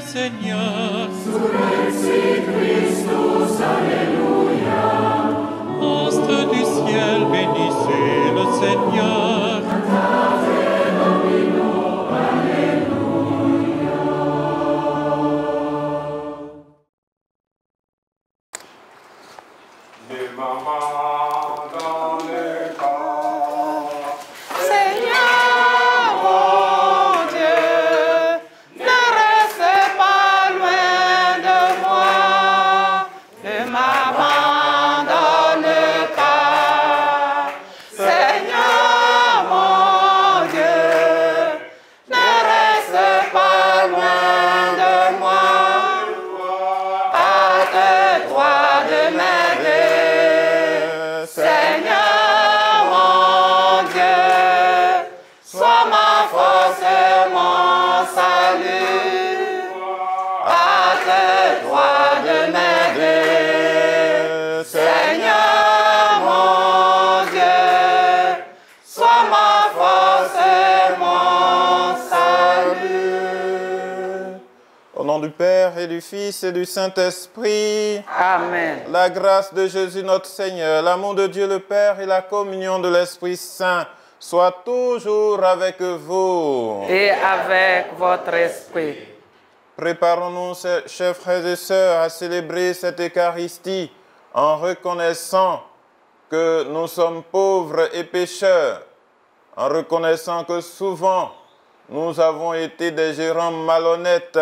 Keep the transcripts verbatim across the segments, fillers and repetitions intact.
Seigneur. Surrexit Christus, Alléluia. Astre du ciel, bénissez le Seigneur. Cantate Domino, Alléluia. Des mamans dans le corps. Seigneur, mon Dieu, ne reste pas loin de moi, ne m'abandonne pas. Seigneur, mon Dieu, ne reste pas loin de moi. Hâte-toi de m'aider, Seigneur, mon Dieu. Sois ma force et mon salut. Hâte-toi de m'aider, Seigneur, mon Dieu. Sois ma force et mon salut. Au nom du Père et du Fils et du Saint-Esprit, Amen. la grâce de Jésus notre Seigneur, l'amour de Dieu le Père et la communion de l'Esprit Saint soient toujours avec vous. Et avec votre esprit. Préparons-nous, chers frères et sœurs, à célébrer cette Eucharistie en reconnaissant que nous sommes pauvres et pécheurs, en reconnaissant que souvent nous avons été des gérants malhonnêtes.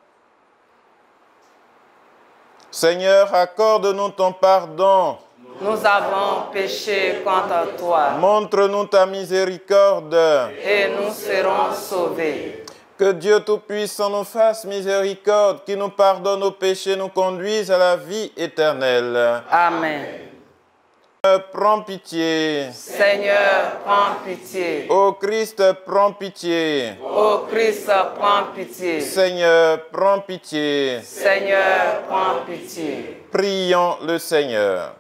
Seigneur, accorde-nous ton pardon. Nous avons péché contre toi Montre-nous ta miséricorde. et nous serons sauvés. Que Dieu Tout-Puissant nous fasse miséricorde, qui nous pardonne nos péchés, nous conduise à la vie éternelle. Amen. Seigneur, prends pitié. Seigneur, prends pitié. Ô Christ, prends pitié. Ô Christ, prends pitié. Seigneur, prends pitié. Seigneur, prends pitié. Prions le Seigneur.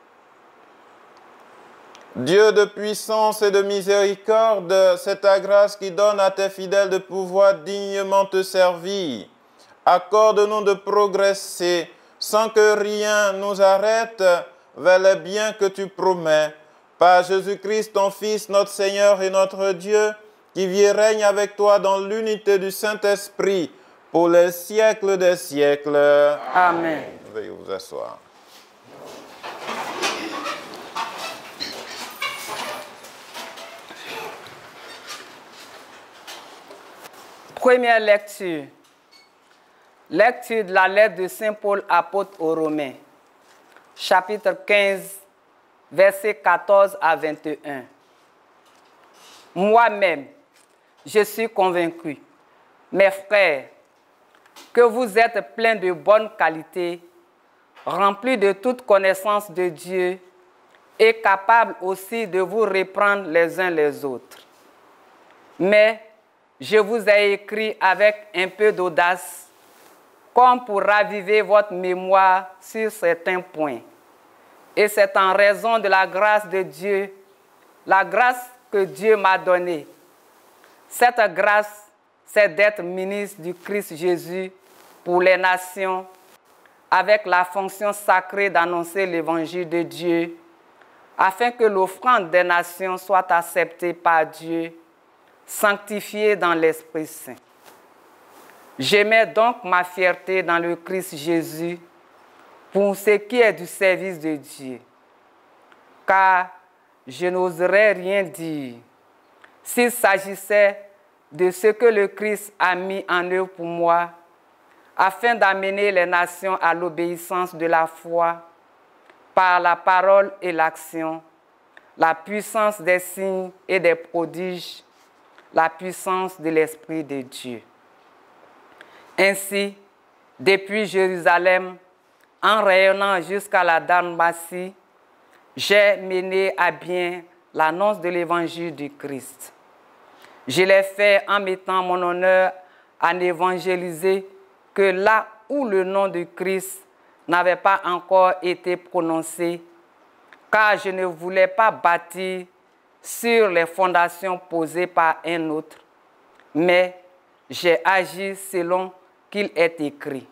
Dieu de puissance et de miséricorde, c'est ta grâce qui donne à tes fidèles de pouvoir dignement te servir. Accorde-nous de progresser sans que rien nous arrête vers les biens que tu promets. Par Jésus-Christ, ton Fils, notre Seigneur et notre Dieu, qui vit et règne avec toi dans l'unité du Saint-Esprit pour les siècles des siècles. Amen. Veuillez vous asseoir. Première lecture. Lecture de la lettre de Saint Paul, apôtre aux Romains. Chapitre quinze, versets quatorze à vingt et un. Moi-même, je suis convaincu, mes frères, que vous êtes pleins de bonnes qualités, remplis de toute connaissance de Dieu et capables aussi de vous reprendre les uns les autres. Mais je vous ai écrit avec un peu d'audace, comme pour raviver votre mémoire sur certains points. Et c'est en raison de la grâce de Dieu, la grâce que Dieu m'a donnée. Cette grâce, c'est d'être ministre du Christ Jésus pour les nations, avec la fonction sacrée d'annoncer l'évangile de Dieu, afin que l'offrande des nations soit acceptée par Dieu, sanctifiée dans l'Esprit Saint. Je mets donc ma fierté dans le Christ Jésus pour ce qui est du service de Dieu, car je n'oserais rien dire s'il s'agissait de ce que le Christ a mis en œuvre pour moi, afin d'amener les nations à l'obéissance de la foi par la parole et l'action, la puissance des signes et des prodiges, la puissance de l'Esprit de Dieu. Ainsi, depuis Jérusalem, en rayonnant jusqu'à la Dalmatie, j'ai mené à bien l'annonce de l'évangile du Christ. Je l'ai fait en mettant mon honneur à n'évangéliser que là où le nom de Christ n'avait pas encore été prononcé, car je ne voulais pas bâtir sur les fondations posées par un autre, mais j'ai agi selon qu'il est écrit.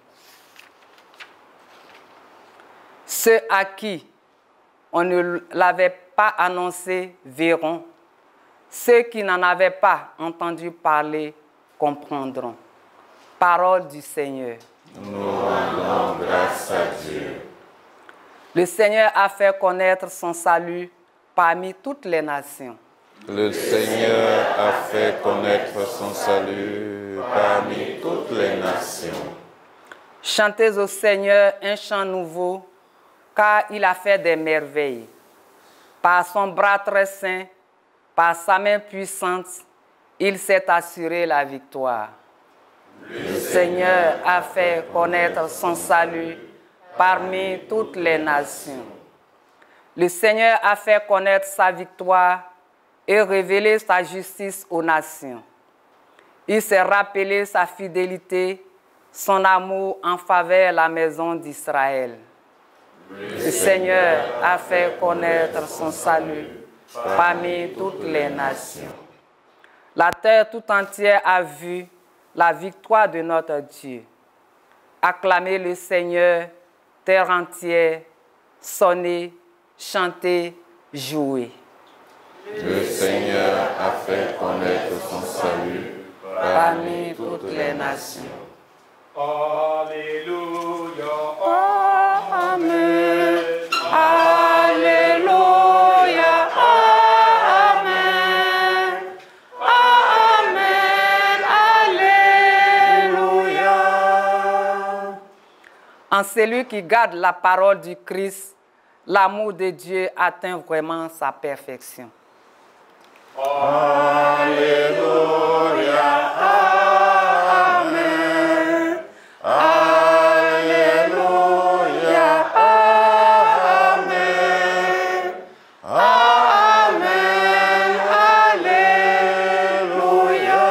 Ceux à qui on ne l'avait pas annoncé verront. Ceux qui n'en avaient pas entendu parler comprendront. Parole du Seigneur. Nous rendons grâce à Dieu. Le Seigneur a fait connaître son salut parmi toutes les nations. Le Seigneur a fait connaître son salut parmi toutes les nations. Chantez au Seigneur un chant nouveau, car il a fait des merveilles. Par son bras très saint, par sa main puissante, il s'est assuré la victoire. Le Seigneur a fait connaître son salut parmi toutes les nations. Le Seigneur a fait connaître sa victoire et révélé sa justice aux nations. Il s'est rappelé sa fidélité, son amour en faveur de la maison d'Israël. Le Seigneur a fait connaître son salut parmi toutes les nations. La terre tout entière a vu la victoire de notre Dieu. Acclamez le Seigneur, terre entière, sonnez, chantez, jouez. Le Seigneur a fait connaître son salut parmi toutes les nations. Alléluia. Oh, Amen. Alléluia. Amen. Amen. Alléluia. En celui qui garde la parole du Christ, l'amour de Dieu atteint vraiment sa perfection. Alléluia. Amen. Alléluia. Amen. Amen. Alléluia.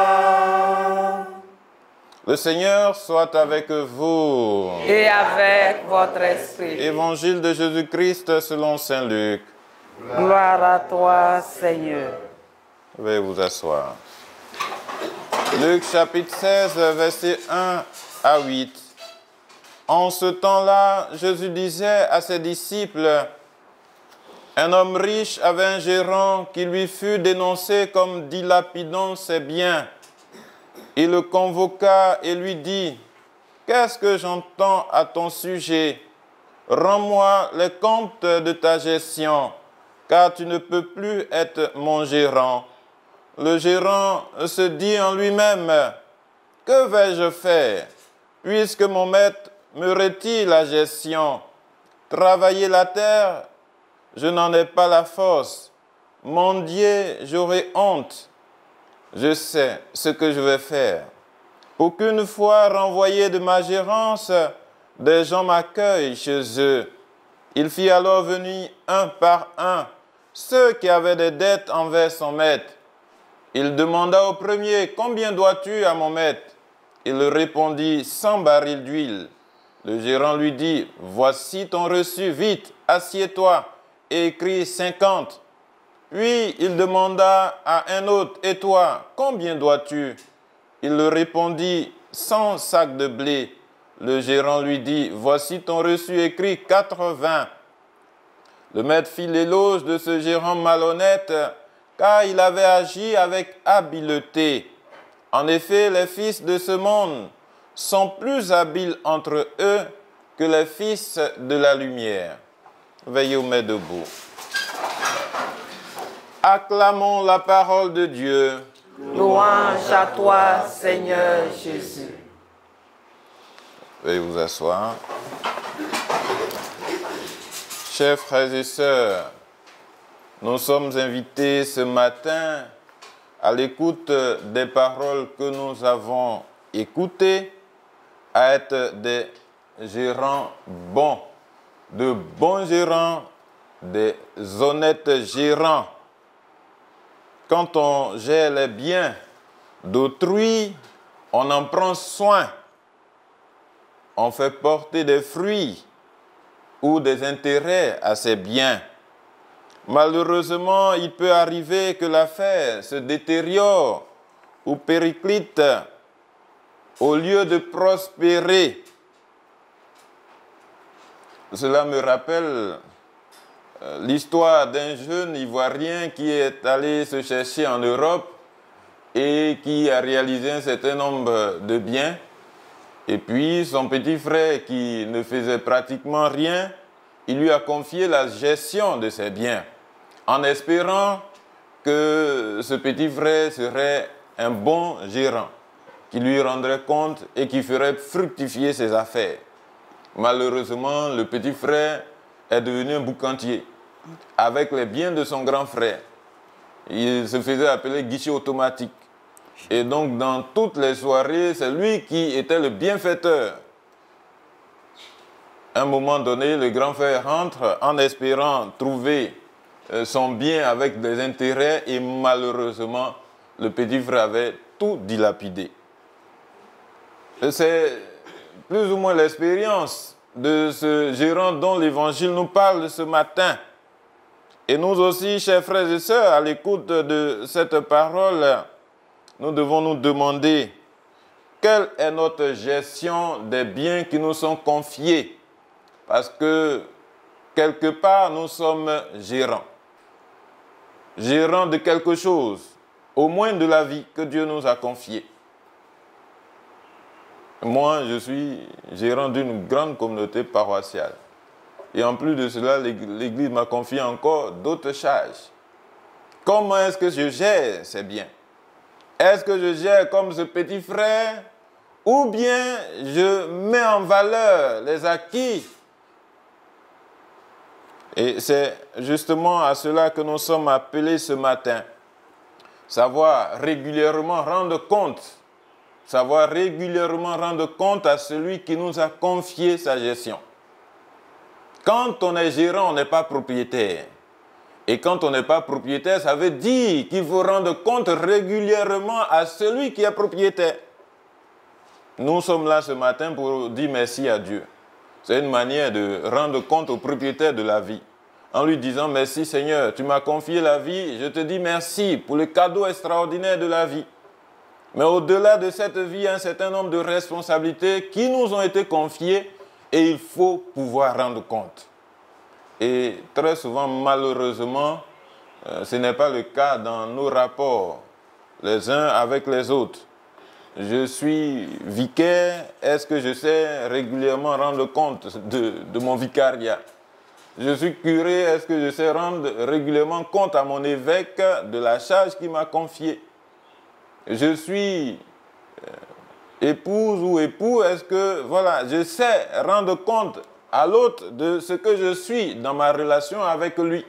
Le Seigneur soit avec vous. Et avec votre esprit. Évangile de Jésus-Christ selon saint Luc. Gloire à toi, Seigneur. Veuillez vous asseoir. Luc chapitre seize, versets un à huit. En ce temps-là, Jésus disait à ses disciples, « Un homme riche avait un gérant qui lui fut dénoncé comme dilapidant ses biens. Il le convoqua et lui dit, « Qu'est-ce que j'entends à ton sujet? Rends-moi les comptes de ta gestion, car tu ne peux plus être mon gérant. » Le gérant se dit en lui-même, « Que vais-je faire, puisque mon maître me retire la gestion? Travailler la terre, je n'en ai pas la force. Mendier, j'aurai honte. Je sais ce que je vais faire. Pour qu'une fois renvoyé de ma gérance, des gens m'accueillent chez eux. » Il fit alors venir un par un ceux qui avaient des dettes envers son maître. Il demanda au premier, « Combien dois-tu à mon maître ?» Il répondit, « Cent barils d'huile. » Le gérant lui dit, « Voici ton reçu, vite, assieds-toi et écris cinquante. » Puis il demanda à un autre, « Et toi, combien dois-tu » Il répondit, « Cent sacs de blé. » Le gérant lui dit, « Voici ton reçu, écrit quatre-vingts. » Le maître fit l'éloge de ce gérant malhonnête, car il avait agi avec habileté. En effet, les fils de ce monde sont plus habiles entre eux que les fils de la lumière. Veillez au mettre debout. Acclamons la parole de Dieu. Louange à toi, Seigneur Jésus. Veuillez vous asseoir. Chers frères et sœurs, nous sommes invités ce matin à l'écoute des paroles que nous avons écoutées à être des gérants bons, de bons gérants, des honnêtes gérants. Quand on gère les biens d'autrui, on en prend soin. On fait porter des fruits ou des intérêts à ces biens. Malheureusement, il peut arriver que l'affaire se détériore ou périclite au lieu de prospérer. Cela me rappelle euh, l'histoire d'un jeune Ivoirien qui est allé se chercher en Europe et qui a réalisé un certain nombre de biens. Et puis son petit frère qui ne faisait pratiquement rien, il lui a confié la gestion de ses biens en espérant que ce petit frère serait un bon gérant, qui lui rendrait compte et qui ferait fructifier ses affaires. Malheureusement, le petit frère est devenu un boucantier avec les biens de son grand frère. Il se faisait appeler guichet automatique. Et donc, dans toutes les soirées, c'est lui qui était le bienfaiteur. À un moment donné, le grand frère rentre en espérant trouver son bien avec des intérêts et malheureusement, le petit frère avait tout dilapidé. C'est plus ou moins l'expérience de ce gérant dont l'Évangile nous parle ce matin. Et nous aussi, chers frères et sœurs, à l'écoute de cette parole, nous devons nous demander quelle est notre gestion des biens qui nous sont confiés. Parce que, quelque part, nous sommes gérants. Gérants de quelque chose, au moins de la vie que Dieu nous a confiée. Moi, je suis gérant d'une grande communauté paroissiale. Et en plus de cela, l'Église m'a confié encore d'autres charges. Comment est-ce que je gère ces biens? Est-ce que je gère comme ce petit frère ou bien je mets en valeur les acquis? Et c'est justement à cela que nous sommes appelés ce matin. Savoir régulièrement rendre compte, savoir régulièrement rendre compte à celui qui nous a confié sa gestion. Quand on est gérant, on n'est pas propriétaire. Et quand on n'est pas propriétaire, ça veut dire qu'il faut rendre compte régulièrement à celui qui est propriétaire. Nous sommes là ce matin pour dire merci à Dieu. C'est une manière de rendre compte au propriétaire de la vie. En lui disant, merci Seigneur, tu m'as confié la vie, je te dis merci pour le cadeau extraordinaire de la vie. Mais au-delà de cette vie, il y a un certain nombre de responsabilités qui nous ont été confiées et il faut pouvoir rendre compte. Et très souvent, malheureusement, euh, ce n'est pas le cas dans nos rapports les uns avec les autres. Je suis vicaire, est-ce que je sais régulièrement rendre compte de, de mon vicariat? Je suis curé, est-ce que je sais rendre régulièrement compte à mon évêque de la charge qu'il m'a confiée? Je suis euh, épouse ou époux, est-ce que voilà, je sais rendre compte à l'autre de ce que je suis dans ma relation avec lui?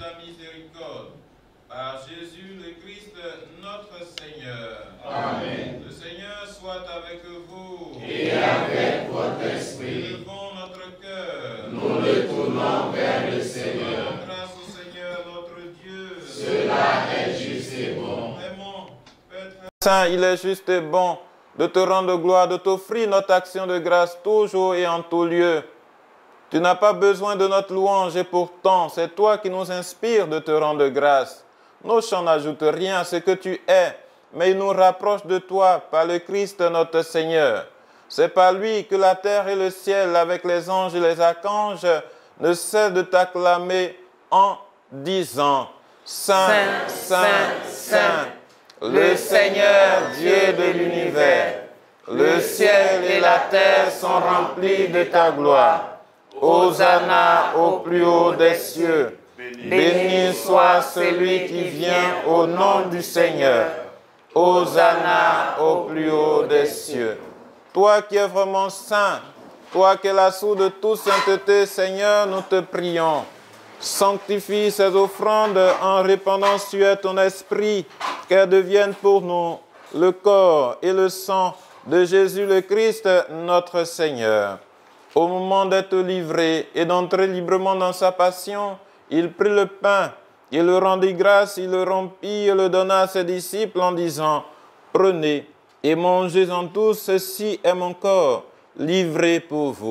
ta miséricorde. Par Jésus le Christ, notre Seigneur. Amen. Le Seigneur soit avec vous. Et avec votre esprit. Élevons notre cœur. Nous le tournons vers le Seigneur. Rendons grâce au Seigneur notre Dieu. Cela est juste et bon. Vraiment, Père Saint, il est juste et bon de te rendre gloire, de t'offrir notre action de grâce toujours et en tout lieu. Tu n'as pas besoin de notre louange et pourtant, c'est toi qui nous inspires de te rendre grâce. Nos chants n'ajoutent rien à ce que tu es, mais ils nous rapprochent de toi par le Christ notre Seigneur. C'est par lui que la terre et le ciel, avec les anges et les archanges, ne cessent de t'acclamer en disant « Saint, Saint, Saint, le Seigneur Dieu de l'univers, le ciel et la terre sont remplis de ta gloire. Hosanna au plus haut des cieux. Béni soit celui qui vient au nom du Seigneur. Hosanna au plus haut des cieux. » Toi qui es vraiment saint, toi qui es la source de toute sainteté, Seigneur, nous te prions. Sanctifie ces offrandes en répandant sur elles ton esprit, qu'elles deviennent pour nous le corps et le sang de Jésus le Christ, notre Seigneur. Au moment d'être livré et d'entrer librement dans sa passion, il prit le pain, il le rendit grâce, il le rompit et le donna à ses disciples en disant « Prenez et mangez-en tous, ceci est mon corps, livré pour vous. »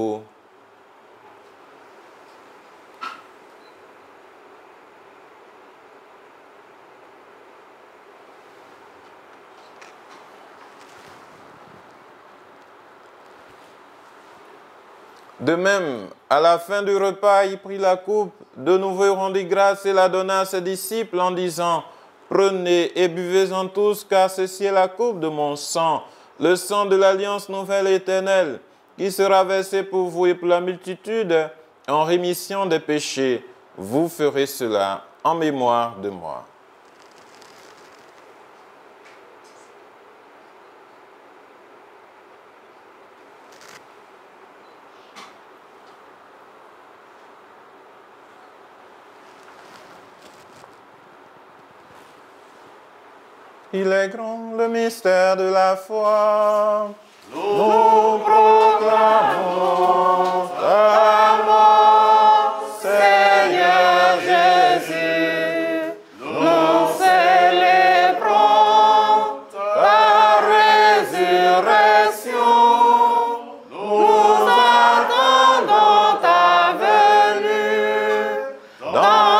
De même, à la fin du repas, il prit la coupe, de nouveau il rendit grâce et la donna à ses disciples en disant « Prenez et buvez-en tous, car ceci est la coupe de mon sang, le sang de l'alliance nouvelle et éternelle, qui sera versé pour vous et pour la multitude en rémission des péchés. Vous ferez cela en mémoire de moi. » Il est grand le mystère de la foi. Nous proclamons ta mort, Seigneur Jésus. Nous célébrons ta résurrection. Nous attendons ta venue dans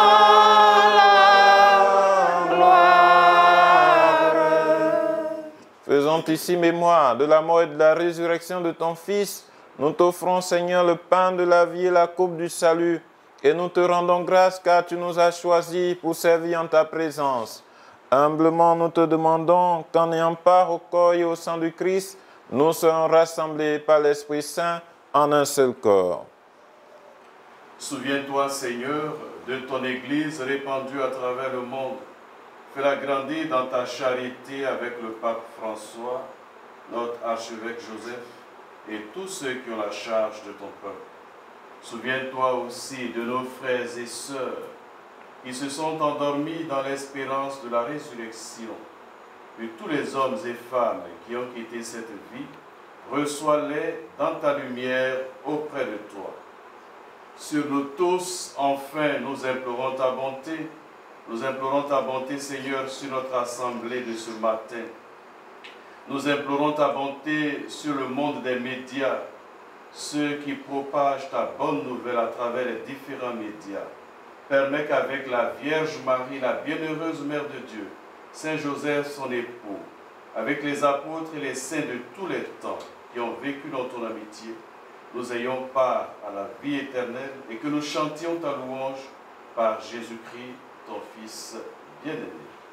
ici mémoire de la mort et de la résurrection de ton Fils, nous t'offrons, Seigneur, le pain de la vie et la coupe du salut, et nous te rendons grâce car tu nous as choisis pour servir en ta présence. Humblement, nous te demandons qu'en ayant part au corps et au sang du Christ, nous serons rassemblés par l'Esprit Saint en un seul corps. Souviens-toi, Seigneur, de ton Église répandue à travers le monde. Fais-la grandir dans ta charité avec le pape François, notre archevêque Joseph et tous ceux qui ont la charge de ton peuple. Souviens-toi aussi de nos frères et sœurs qui se sont endormis dans l'espérance de la résurrection. Et tous les hommes et femmes qui ont quitté cette vie, reçois-les dans ta lumière auprès de toi. Sur nous tous, enfin, nous implorons ta bonté. Nous implorons ta bonté, Seigneur, sur notre assemblée de ce matin. Nous implorons ta bonté sur le monde des médias, ceux qui propagent ta bonne nouvelle à travers les différents médias. Permets qu'avec la Vierge Marie, la bienheureuse Mère de Dieu, Saint Joseph, son époux, avec les apôtres et les saints de tous les temps qui ont vécu dans ton amitié, nous ayons part à la vie éternelle et que nous chantions ta louange par Jésus-Christ, ton Fils bien-aimé.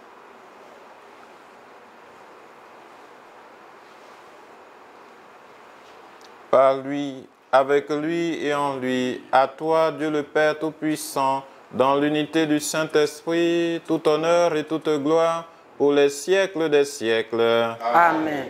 Par lui, avec lui et en lui, à toi, Dieu le Père Tout-Puissant, dans l'unité du Saint-Esprit, tout honneur et toute gloire pour les siècles des siècles. Amen.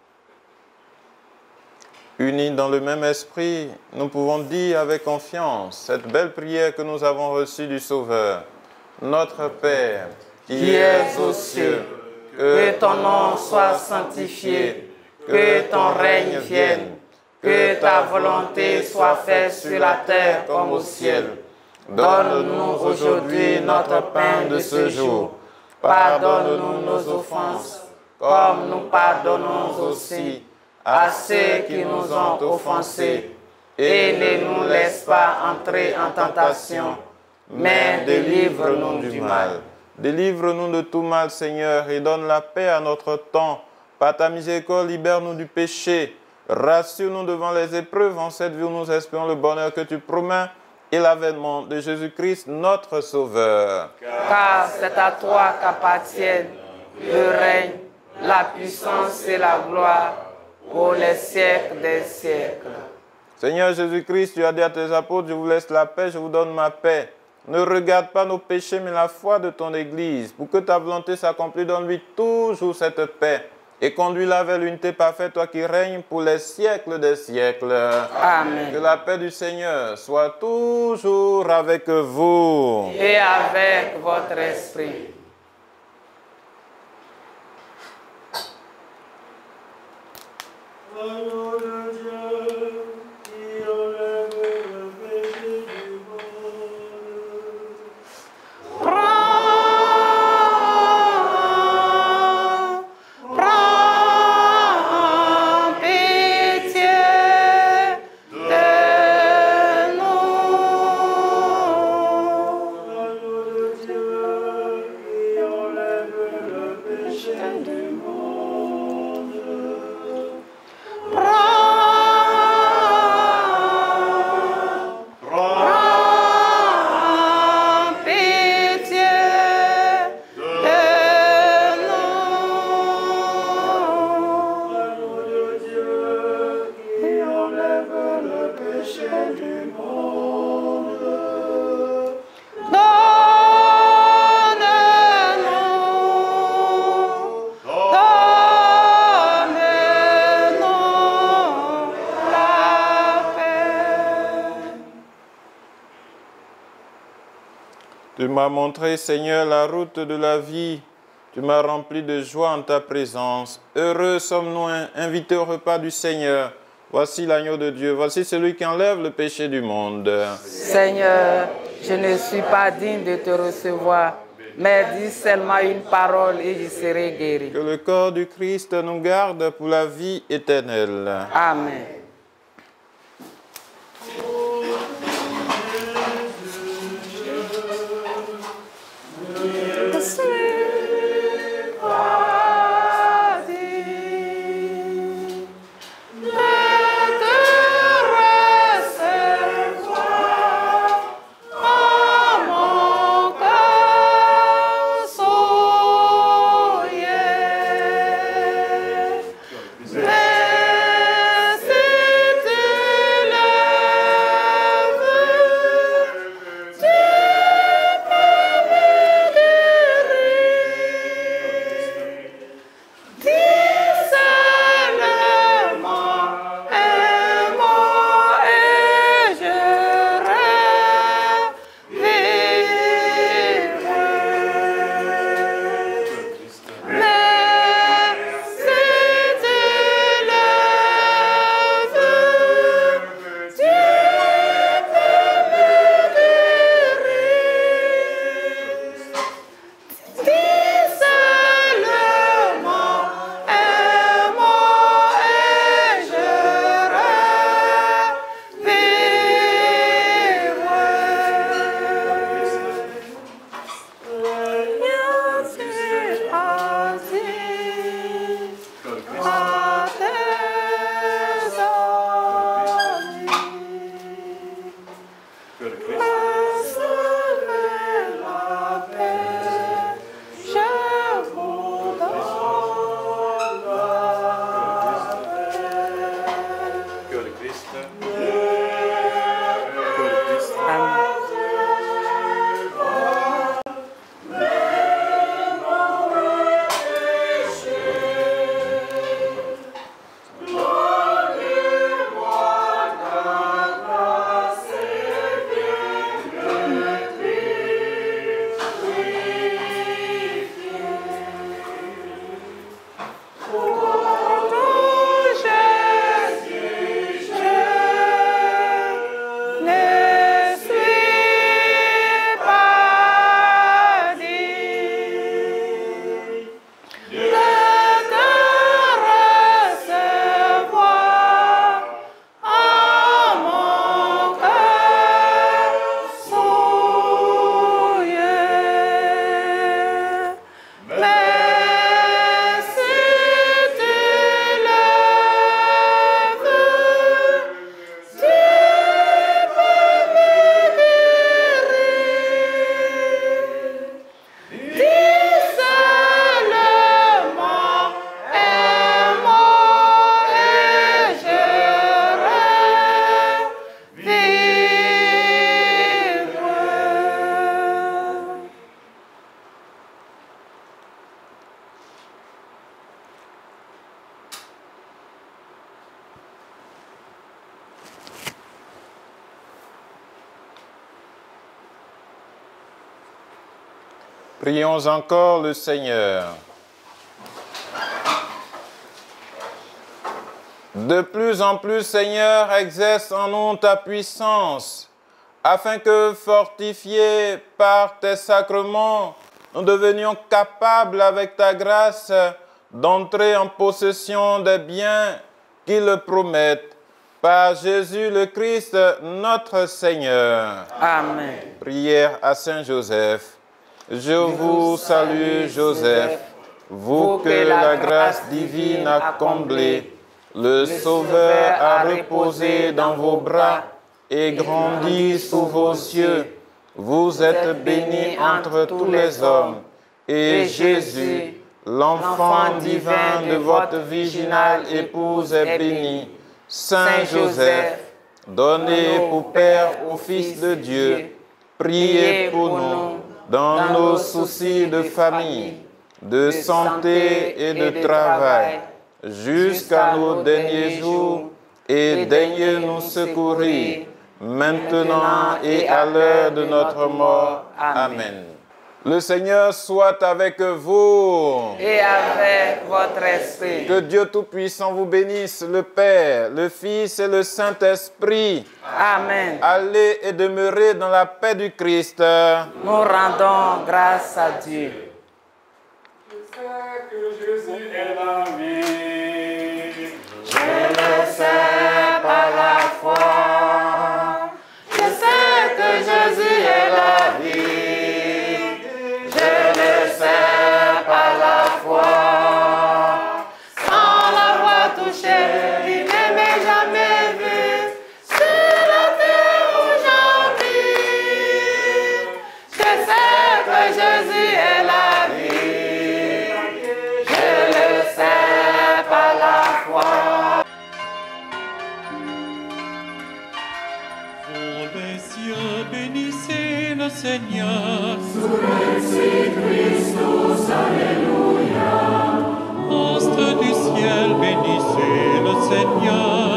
Unis dans le même esprit, nous pouvons dire avec confiance cette belle prière que nous avons reçue du Sauveur. Notre Père, qui es aux cieux, que ton nom soit sanctifié, que ton règne vienne, que ta volonté soit faite sur la terre comme au ciel. Donne-nous aujourd'hui notre pain de ce jour. Pardonne-nous nos offenses, comme nous pardonnons aussi à ceux qui nous ont offensés. Et ne nous laisse pas entrer en tentation, mais délivre-nous du mal. Délivre-nous de tout mal, Seigneur, et donne la paix à notre temps. Par ta miséricorde, libère-nous du péché. Rassure-nous devant les épreuves. En cette vie où nous espérons le bonheur que tu promets et l'avènement de Jésus-Christ, notre Sauveur. Car c'est à toi qu'appartiennent le règne, la puissance et la gloire pour les siècles des siècles. Seigneur Jésus-Christ, tu as dit à tes apôtres, je vous laisse la paix, je vous donne ma paix. Ne regarde pas nos péchés, mais la foi de ton Église. Pour que ta volonté s'accomplisse, donne-lui toujours cette paix. Et conduis-la vers l'unité parfaite, toi qui règnes pour les siècles des siècles. Amen. Que la paix du Seigneur soit toujours avec vous. Et avec votre esprit. Tu m'as montré, Seigneur, la route de la vie. Tu m'as rempli de joie en ta présence. Heureux sommes-nous invités au repas du Seigneur. Voici l'agneau de Dieu. Voici celui qui enlève le péché du monde. Seigneur, je ne suis pas digne de te recevoir, mais dis seulement une parole et je serai guéri. Que le corps du Christ nous garde pour la vie éternelle. Amen. Blessed Prions encore le Seigneur. De plus en plus, Seigneur, exerce en nous ta puissance, afin que, fortifiés par tes sacrements, nous devenions capables, avec ta grâce, d'entrer en possession des biens qui le promettent. Par Jésus le Christ, notre Seigneur. Amen. Prière à Saint Joseph. Je vous salue, Joseph, vous que la grâce divine a comblé, le Sauveur a reposé dans vos bras et grandi sous vos yeux. Vous êtes bénie entre tous les hommes, et Jésus, l'enfant divin de votre virginale épouse, est béni. Saint Joseph, donné pour Père au Fils de Dieu, priez pour nous dans nos soucis de famille, de santé et de travail, jusqu'à nos derniers jours, et daignez nous secourir, maintenant et à l'heure de notre mort. Amen. Le Seigneur soit avec vous. Et avec votre esprit. Que Dieu Tout-Puissant vous bénisse, le Père, le Fils et le Saint-Esprit. Amen. Allez et demeurez dans la paix du Christ. Nous rendons grâce à Dieu. Je sais que Jésus est la vie. Je le sais par la foi. Je sais que Jésus est la vie. Je le sais par la foi. Sans l'avoir touché, il ne m'a jamais vu. Sur la terre où j'en vis. Je sais que Jésus est la vie. Je le sais par la foi. Ô les cieux, bénissez le Seigneur. Astres du ciel, bénissez le Seigneur.